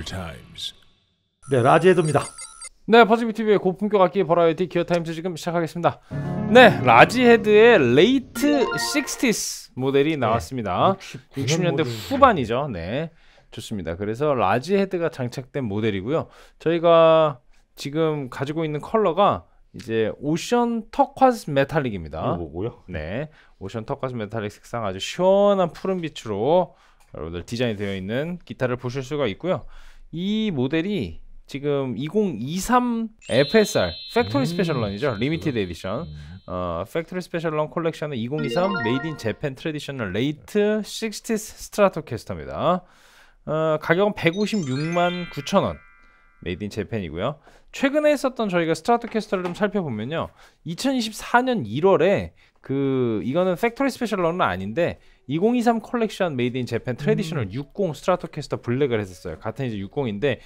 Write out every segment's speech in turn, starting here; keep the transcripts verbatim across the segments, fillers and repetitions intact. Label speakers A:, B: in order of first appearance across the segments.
A: Times.
B: 네, 라지헤드입니다.
C: 네, 퍼즐비티비의 고품격 악기 버라이어티 기어타임즈 지금 시작하겠습니다. 네, 라지헤드의 레이트 식스티스 모델이 나왔습니다. 네, 육십 년대 후반이죠. 네, 좋습니다. 그래서 라지헤드가 장착된 모델이고요. 저희가 지금 가지고 있는 컬러가 이제 오션 터콰즈 메탈릭입니다.
B: 뭐고요?
C: 네, 오션 터콰즈 메탈릭 색상 아주 시원한 푸른빛으로 여러분들 디자인이 되어 있는 기타를 보실 수가 있고요. 이 모델이 지금 이천이십삼 에프에스알 팩토리 스페셜 런이죠. 리미티드 에디션. 어, 팩토리 스페셜 런 콜렉션은 이천이십삼 메이드 인 재팬 트래디셔널 레이트 식스티스 스트라토캐스터입니다. 어, 가격은 백오십육만 구천 원. 메이드 인 재팬이고요. 최근에 했었던 저희가 스트라토캐스터를 좀 살펴보면요, 이천이십사 년 일월에 그 이거는 팩토리 스페셜 런은 아닌데 이천이십삼 컬렉션 메이드 인 재팬 트래디셔널 음. 육십 스트라토캐스터 블랙을 했었어요. 같은 이제 육십인데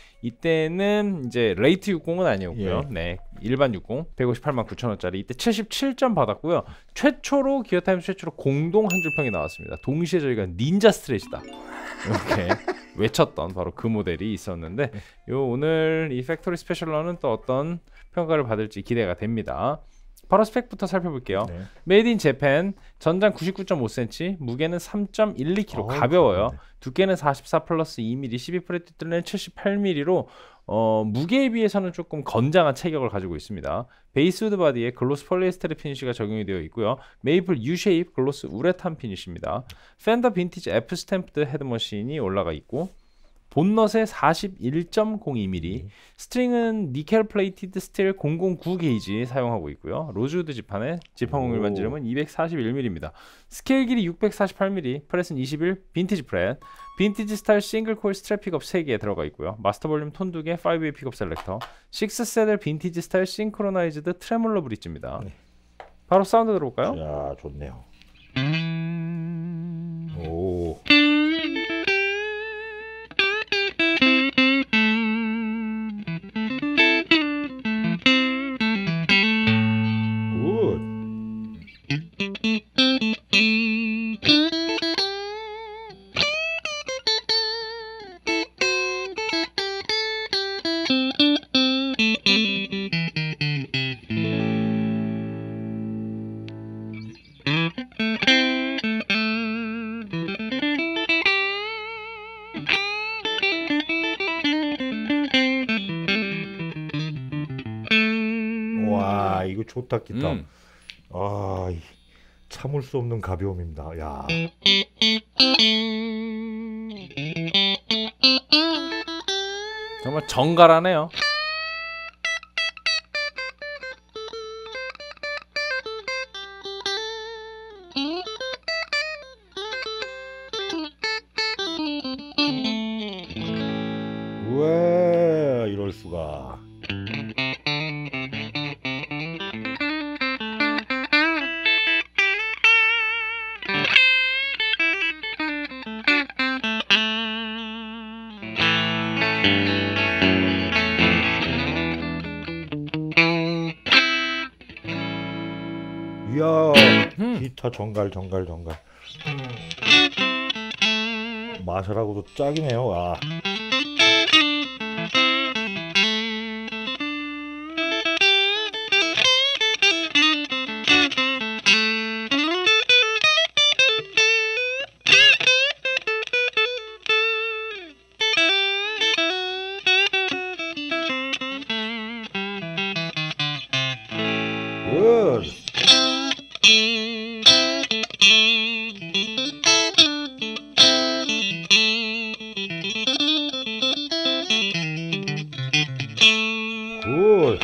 C: 이때는 이제 레이트 육십은 아니었고요. 예. 네, 일반 육십 백오십팔만 구천 원짜리 이때 칠십칠 점 받았고요. 최초로 기어타임즈 최초로 공동 한 줄평이 나왔습니다. 동시에 저희가 닌자 스트레이트다 이렇게 외쳤던 바로 그 모델이 있었는데, 요 오늘 이 팩토리 스페셜러는 또 어떤 평가를 받을지 기대가 됩니다. 바로 스펙부터 살펴볼게요. 네. 메이드 인 재팬, 전장 구십구 점 오 센티미터, 무게는 삼 점 일이 킬로그램, 가벼워요. 네. 두께는 사십사 플러스 이 밀리미터, 십이 프렛 뜰레는 칠십팔 밀리미터로 어, 무게에 비해서는 조금 건장한 체격을 가지고 있습니다. 베이스 우드 바디에 글로스 폴리에스테르 피니쉬가 적용이 되어 있고요. 메이플 U-쉐입 글로스 우레탄 피니쉬입니다. 펜더 빈티지 F 스탬프드 헤드머신이 올라가 있고, 본넛에 사십일 점 공이 밀리미터, 스트링은 니켈 플레이티드 스틸 공공구 게이지 사용하고 있고요. 로즈우드 지판에 지판 공률만 지름은 이백사십일 밀리미터입니다. 스케일 길이 육백사십팔 밀리미터, 프렛은 이십일, 빈티지 프렛, 빈티지 스타일 싱글 코일 스트랩 픽업 세 개 들어가 있고요. 마스터 볼륨 톤 두 개, 파이브 웨이 픽업 셀렉터, 육 세델 빈티지 스타일 싱크로나이즈드 트레몰로 브릿지입니다. 네. 바로 사운드 들어볼까요?
B: 야, 좋네요. 오. 와, 이거 좋다 기타. 음. 아, 참을 수 없는 가벼움입니다. 야.
C: 정말 정갈하네요.
B: 왜 이럴 수가. 이야, 음. 기타 정갈 정갈 정갈. 마샬하고도 짝이네요. 아. 굿. 굿.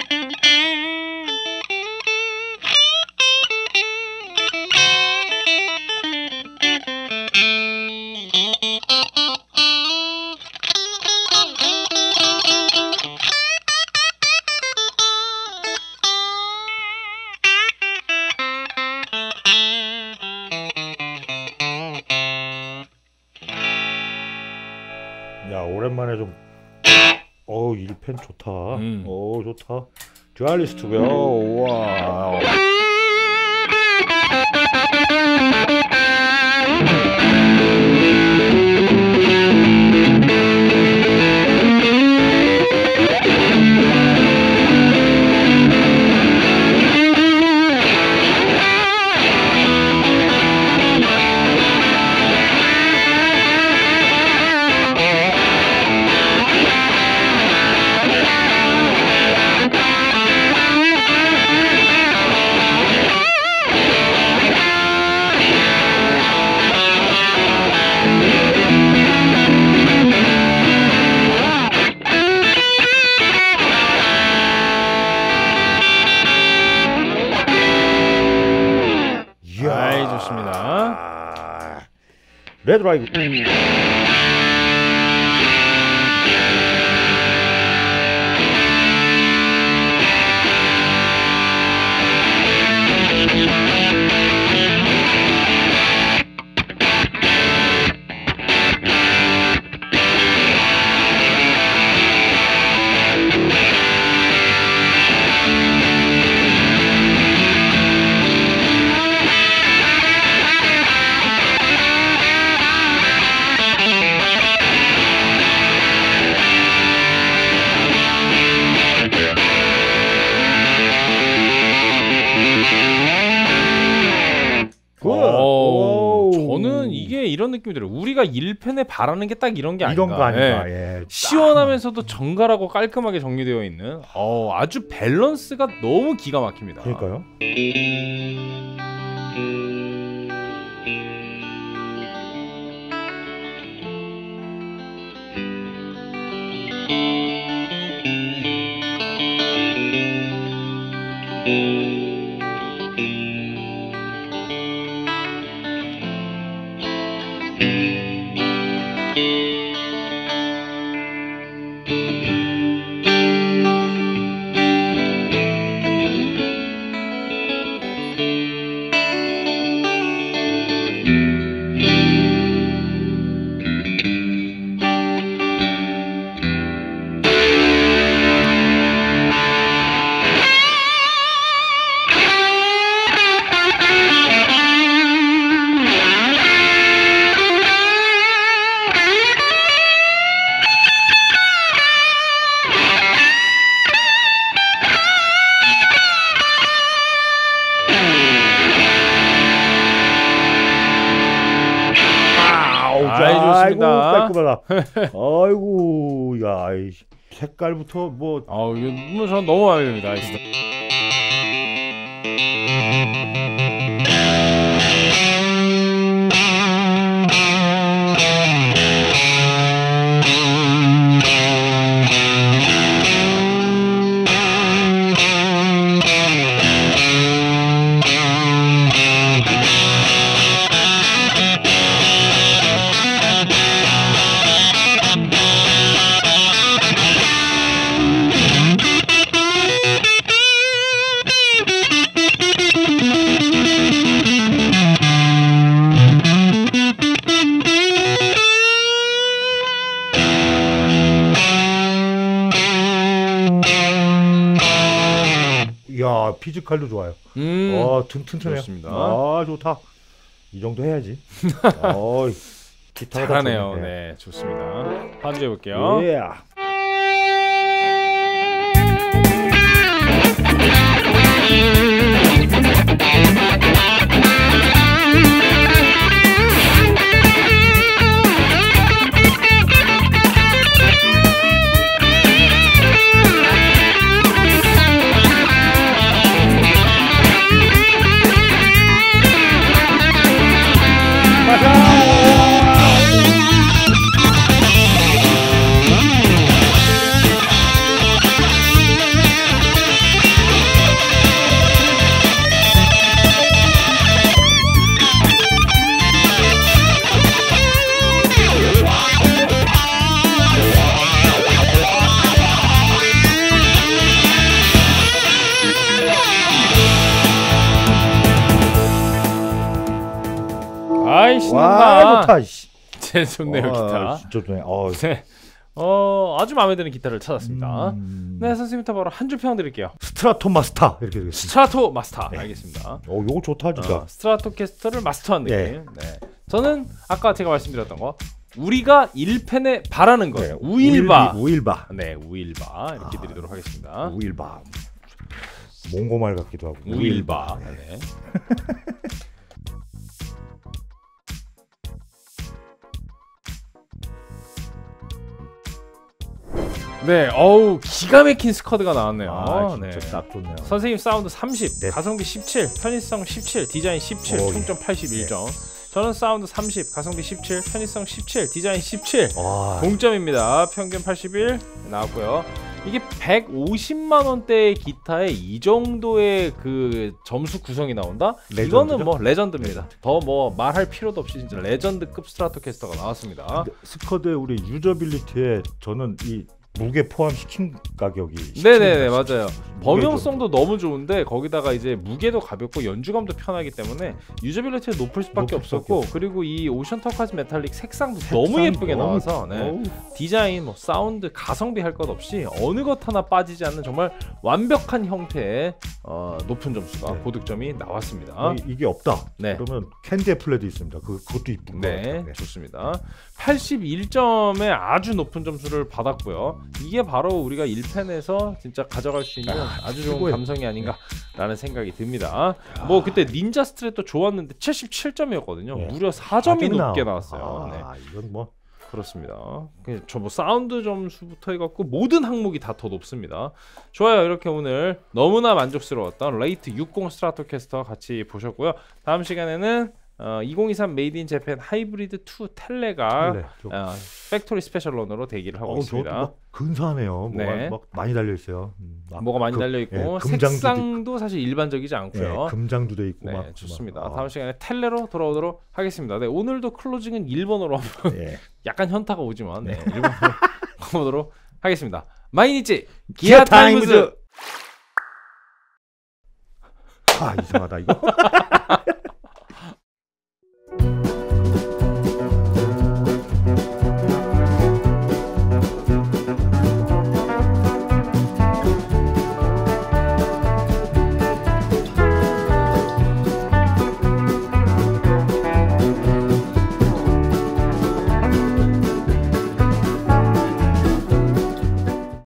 B: 야, 오랜만에 좀 어우, 일 펜 좋다. 음. 오, 좋다. 듀얼리스트고요. 우와.
C: 좋습니다.
B: 아, 레드라이브.
C: 오, 저는 이게 이런 느낌이 들어요. 우리가 일 펜에 바라는 게 딱 이런 게 아닌가.
B: 이런 거 아닌가. 예.
C: 예. 시원하면서도 정갈하고 깔끔하게 정리되어 있는 어, 아주 밸런스가 너무 기가 막힙니다.
B: 그러니까요.
C: 아이, 좋습니다.
B: 아이고 깔끔하다. 아이고 야 이 색깔부터 뭐
C: 아, 이거 뭐 저는 너무 마음에 듭니다. 진짜.
B: 야 피지컬도 좋아요.
C: 음,
B: 어 튼튼해요.
C: 좋습니다.
B: 아 좋다. 이 정도 해야지. 어 기타가
C: 잘하네요.
B: 좋네.
C: 네, 좋습니다. 반주해 볼게요.
B: 예.
C: 아이, 신난다.
B: 와 좋다. 씨.
C: 제 좋네요.
B: 와,
C: 기타.
B: 진짜 좋네. 어,
C: 네. 어, 아주 마음에 드는 기타를 찾았습니다.
B: 음...
C: 네, 선생님부터 바로 한 줄 평 드릴게요.
B: 스트라토 마스터 이렇게 되겠습니다.
C: 스트라토 마스터.
B: 네.
C: 알겠습니다.
B: 어 요거 좋다 진짜.
C: 어, 스트라토캐스터를 마스터한 느낌.
B: 예.
C: 네. 저는 아까 제가 말씀드렸던 거, 우리가 일 펜에 바라는 거.
B: 네,
C: 우일바.
B: 우일비, 우일바.
C: 네, 우일바 이렇게
B: 아,
C: 드리도록 하겠습니다.
B: 우일바. 몽고말 같기도 하고.
C: 우일바. 네. 네, 어우 기가 막힌 스쿼드가 나왔네요.
B: 아 진짜
C: 네.
B: 딱 좋네요.
C: 선생님 사운드 삼십,
B: 네.
C: 가성비 십칠, 편의성 십칠, 디자인 십칠,
B: 오,
C: 총점 팔십일 점. 저는 사운드 삼십, 가성비 십칠, 편의성 십칠, 디자인 십칠.
B: 와.
C: 공점입니다. 평균 팔십일 나왔고요. 이게 백오십만 원대의 기타에 이 정도의 그 점수 구성이 나온다?
B: 레전드죠?
C: 이거는 뭐 레전드입니다. 더 뭐 말할 필요도 없이 진짜 레전드급 스트라토캐스터가 나왔습니다.
B: 스쿼드의 우리 유저빌리티에 저는 이 무게 포함시킨 가격이
C: 네네네 맞아요. 범용성도 너무 좋은데 거기다가 이제 무게도 가볍고 연주감도 편하기 때문에 유저빌리티가 높을 수밖에
B: 높을
C: 없었고
B: 수밖에
C: 그리고 이 오션 터카즈 메탈릭 색상도 너무 예쁘게
B: 너무-
C: 나와서 네.
B: 어우,
C: 디자인, 뭐 사운드, 가성비 할 것 없이 어느 것 하나 빠지지 않는 정말 완벽한 형태의 어, 높은 점수가
B: 네.
C: 고득점이 나왔습니다.
B: 이, 이게 없다.
C: 네.
B: 그러면 캔디 애플레도 있습니다. 그, 그것도 이쁜 거
C: 네,
B: 같아요.
C: 좋습니다. 팔십일 점에 아주 높은 점수를 받았고요. 이게 바로 우리가 일 펜에서 진짜 가져갈 수 있는
B: 아,
C: 아주 좋은
B: 최고의-
C: 감성이 아닌가라는 생각이 듭니다. 뭐 그때 닌자 스트랩도 좋았는데 칠십칠 점이었거든요.
B: 네.
C: 무려 사 점이
B: 가격
C: 높게
B: 나와.
C: 나왔어요. 네.
B: 아, 이건 뭐
C: 그렇습니다. 저 뭐 사운드 점수부터 해갖고 모든 항목이 다 더 높습니다. 좋아요. 이렇게 오늘 너무나 만족스러웠던 레이트 육십 스트라토캐스터 같이 보셨고요. 다음 시간에는 어, 이천이십삼 메이드 인 재팬 하이브리드 투 텔레가
B: 텔레 좀-
C: 어, 팩토리 스페셜런으로 대기를 하고
B: 어우, 저
C: 있습니다.
B: 막 근사하네요. 뭐가
C: 네.
B: 막 많이 달려 있어요. 음, 막
C: 뭐가 많이
B: 금-
C: 달려 있고
B: 예, 금장도
C: 색상도 사실 일반적이지
B: 예,
C: 않고요.
B: 금장도 돼 있고
C: 네,
B: 막
C: 좋습니다.
B: 막,
C: 다음 시간에 텔레로 돌아오도록 하겠습니다. 네, 오늘도 클로징은 일본어로 하면
B: 예.
C: 약간 현타가 오지만 네, 일본어로 가보도록 하겠습니다. 마이니치
B: 기아
C: 기아 타임즈.
B: 아 이상하다 이거.